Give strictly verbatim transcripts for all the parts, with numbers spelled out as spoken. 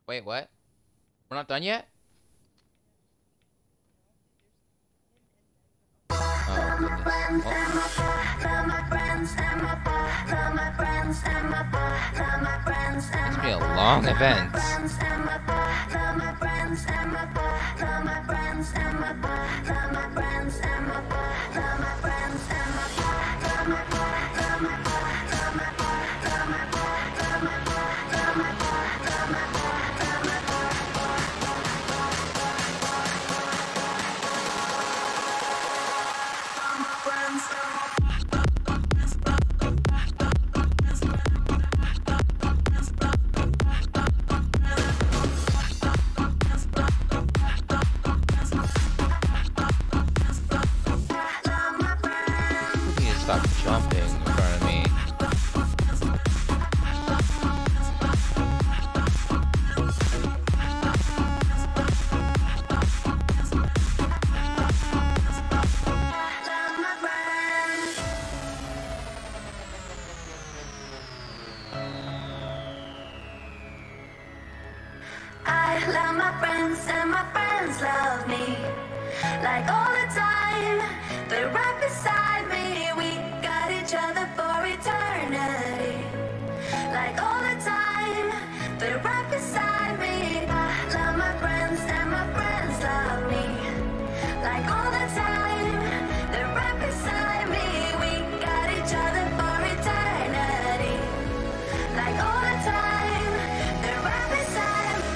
Wait, what? We're not done yet? Oh, goodness. Well, it's gonna be a long event. Stop jumping in front of me. I love my friends and my friends love me. Like all the time, they're right beside me. We got each other for eternity. Like all the time, they're right beside me. I love my friends and my friends love me. Like all the time, they're right beside me. We got each other for eternity. Like all the time, they're right beside me.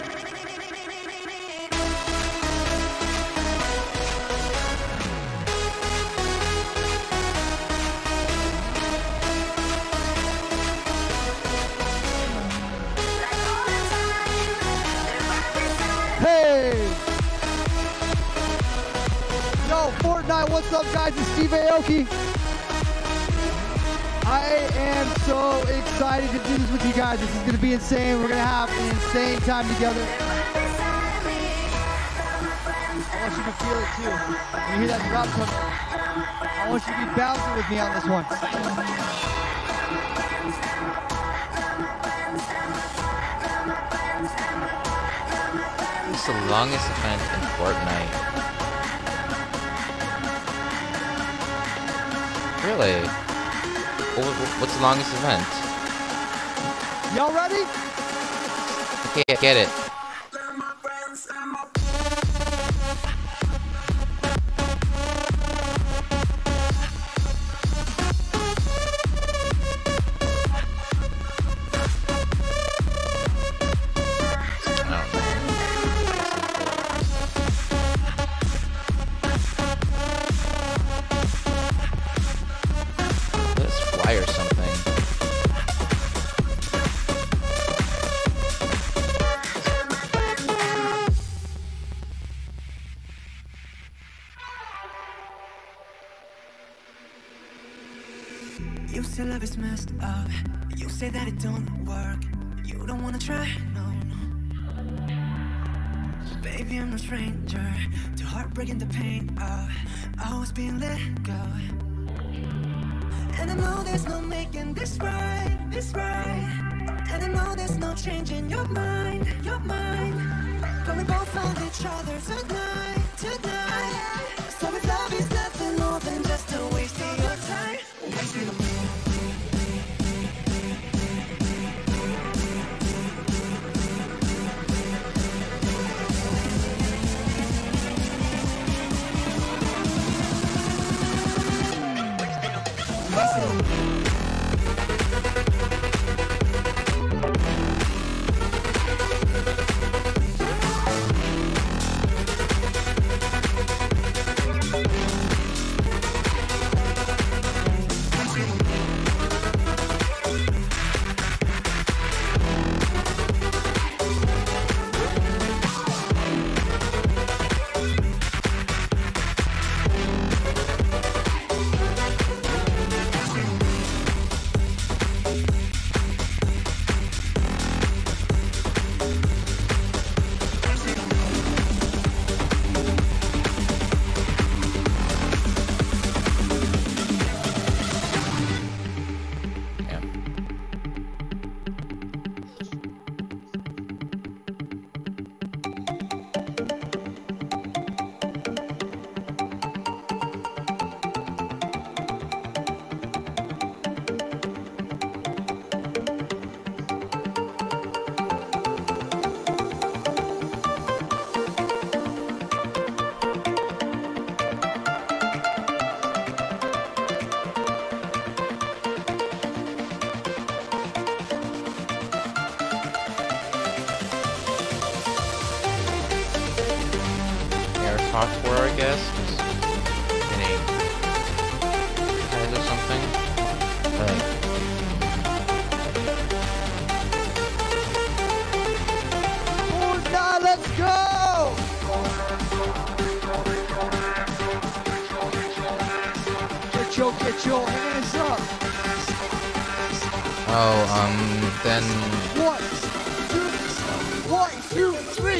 Hey! Yo, Fortnite, what's up, guys? It's Steve Aoki. I am so excited to do this with you guys. This is going to be insane. We're going to have an insane time together. I want you to feel it too. When you hear that drop come, I want you to be bouncing with me on this one. This is the longest event in Fortnite. Really? What- What's the longest event? Y'all ready? Okay, I get it. Let's fly or something. You say love is messed up. You say that it don't work. You don't wanna try, no. Baby, I'm no stranger to heartbreak and the pain of always being let go. And I know there's no making this right, this right. And I know there's no changing your mind, your mind. But we both found each other tonight, tonight. So if love is nothing more than just a waste of your time, wasting of me. hot for, I guess. Any head or something. Right. Forza, let's go! Get your, get your hands up. Oh, um, then. One, two, one, two, three.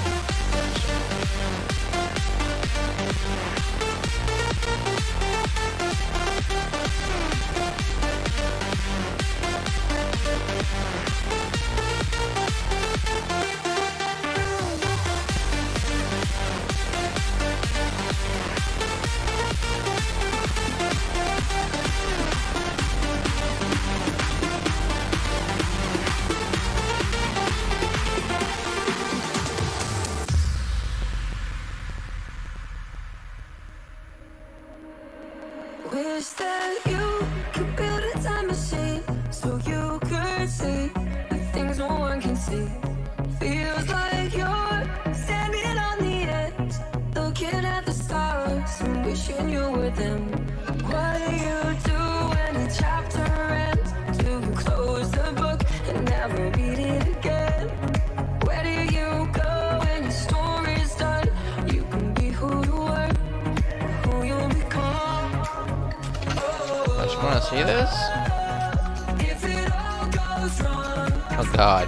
Wish that you could build a time machine so you could see the things no one can see. Feels like you're standing on the edge, looking at the stars and wishing you were them. What do you do when the chapter ends? Do you close the book and never read it again? Where do you go when your story's done? You can be who you were, who you'll become. I just want to see this. If it all goes wrong, Oh God.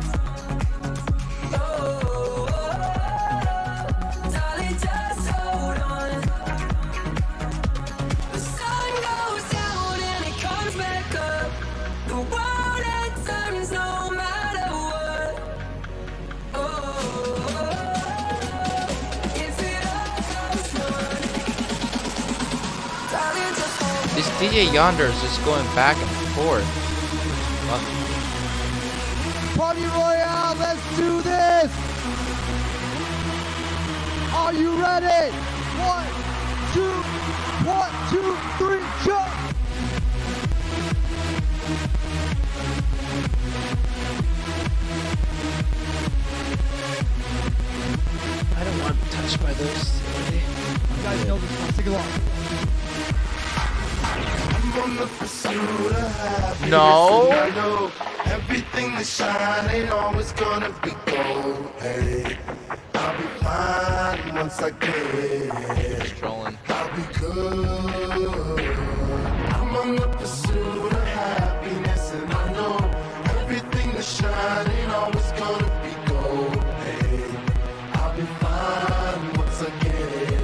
darling, just hold on. The sun goes down and it comes back up. The world it turns no matter what. Oh, if it all goes wrong, darling, just hold on. This D J Yonder is just going back and forth. What? Party Royale, let's do this! Are you ready? One, two, one, two, three, jump! I don't want touched by those. You guys know this one, sing along. No. I know everything that shine ain't always gonna be gold. Hey, I'll be fine once I get it. Trolling. I'll be good. I'm on the pursuit of happiness, and I know everything that shine ain't always gonna be gold. Hey, I'll be fine once I get it.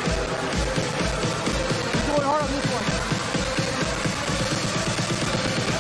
We're going hard on this one.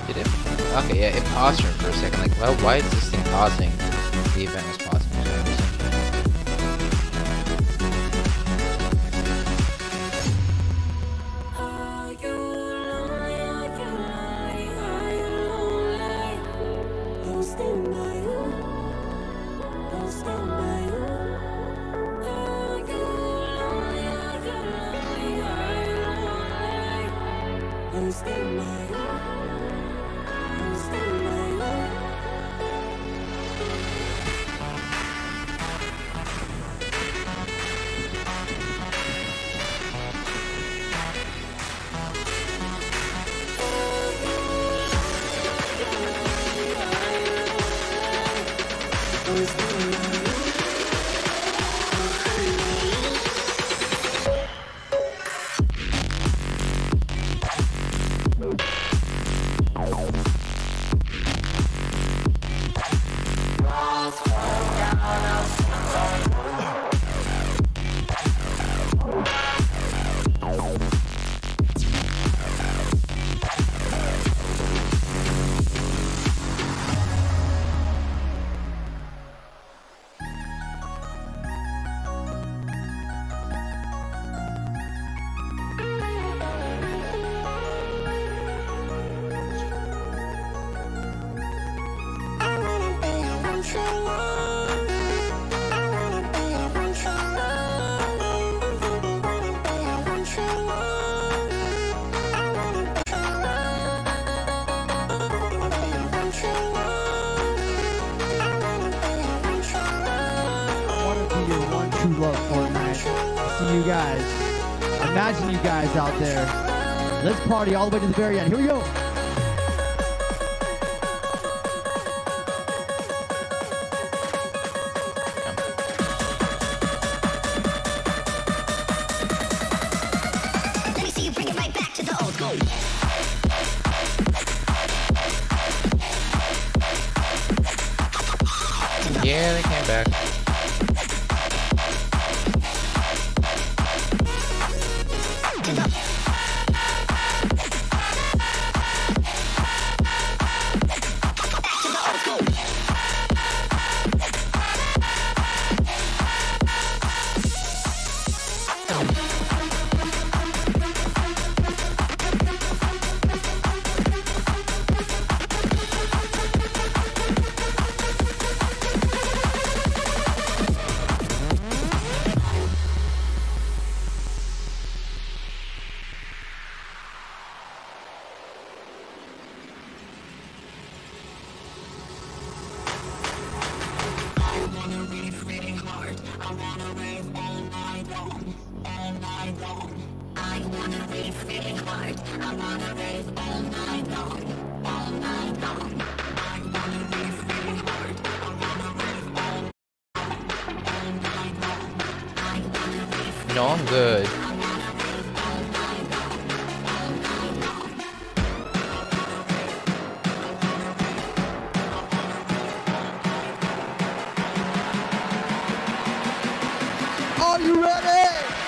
Did it? Okay, yeah, it paused for a second. Like, well, why is this thing pausing? The event was pausing for some reason. You guys, imagine you guys out there. Let's party all the way to the very end. Here we go. Let me see you bring it right back to the old school. Yeah, they came back. No, I'm good. Are you ready?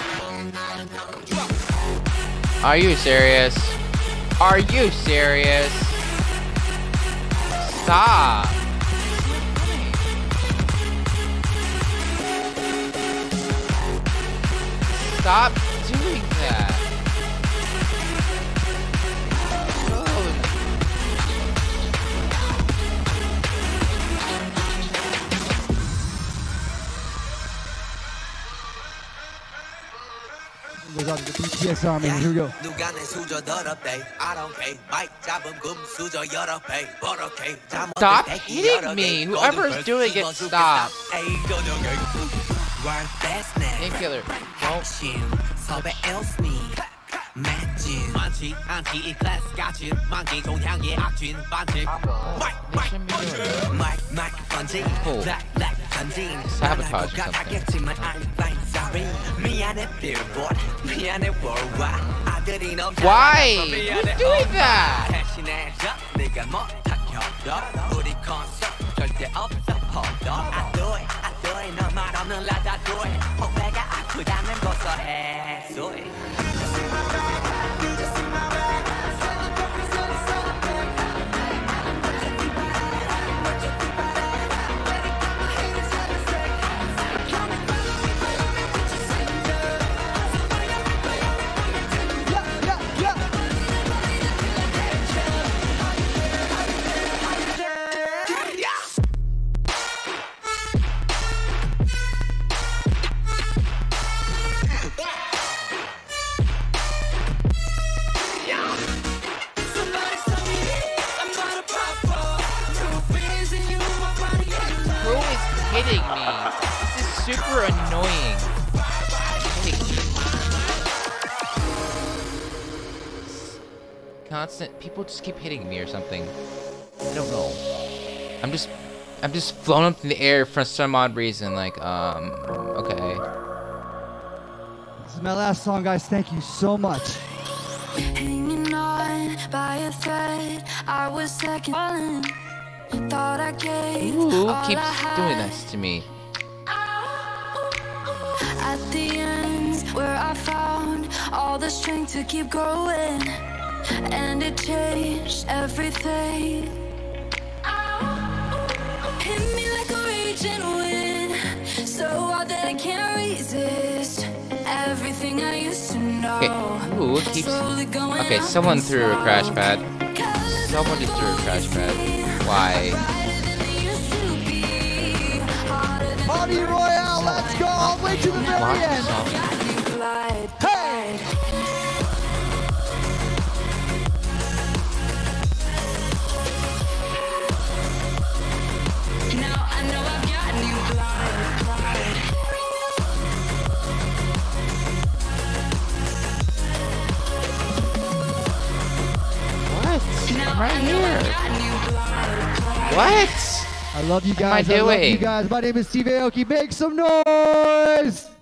Are you serious? Are you serious? Stop. Stop doing that. Goes out to the B T S Army. Here we go. 누가 내 수저 더럽대 I don't care 마이크 잡은 금 수저 여러 배 버럭해 Stop hitting me. Whoever's doing it, stop. Painkiller. 섭외 엘스니 맷진 많지 않지 이 클래스 같이 만기 동향의 악진 반칙 마이크 마이크 마이크 마이크 번지 블랙 블랙 번진 Sabotage or something. 미안해 빌보드 미안해 월와 아들이 넘쳐 Why? Who's doing that? 대신해줘 네가 못한 협력 우리 콘서트 절대 없어 hold on I do it I do it 너 말 없는 라다 do it 혹배가 아프다면 고소해 소리 hitting me. This is super annoying. Constant. People just keep hitting me or something. I don't know. I'm just, I'm just flown up in the air for some odd reason. Like, um, okay. This is my last song, guys. Thank you so much. Hanging on by a thread, I was second falling. Thought I gave Ooh, all keeps I had. doing this to me. At the end, where I found all the strength to keep growing, and it changed everything. Hit me like a raging wind, so hard that I can't resist. Everything I used to know. Okay. Ooh, it keeps. Okay, someone threw a crash pad. Somebody threw a crash pad. Why? Party Royale, let's go all the way to the very end. Hey! Now I know I've got new blood. What? I'm right here. What? I love you What am I guys. I love doing? you guys. My name is Steve Aoki. Make some noise!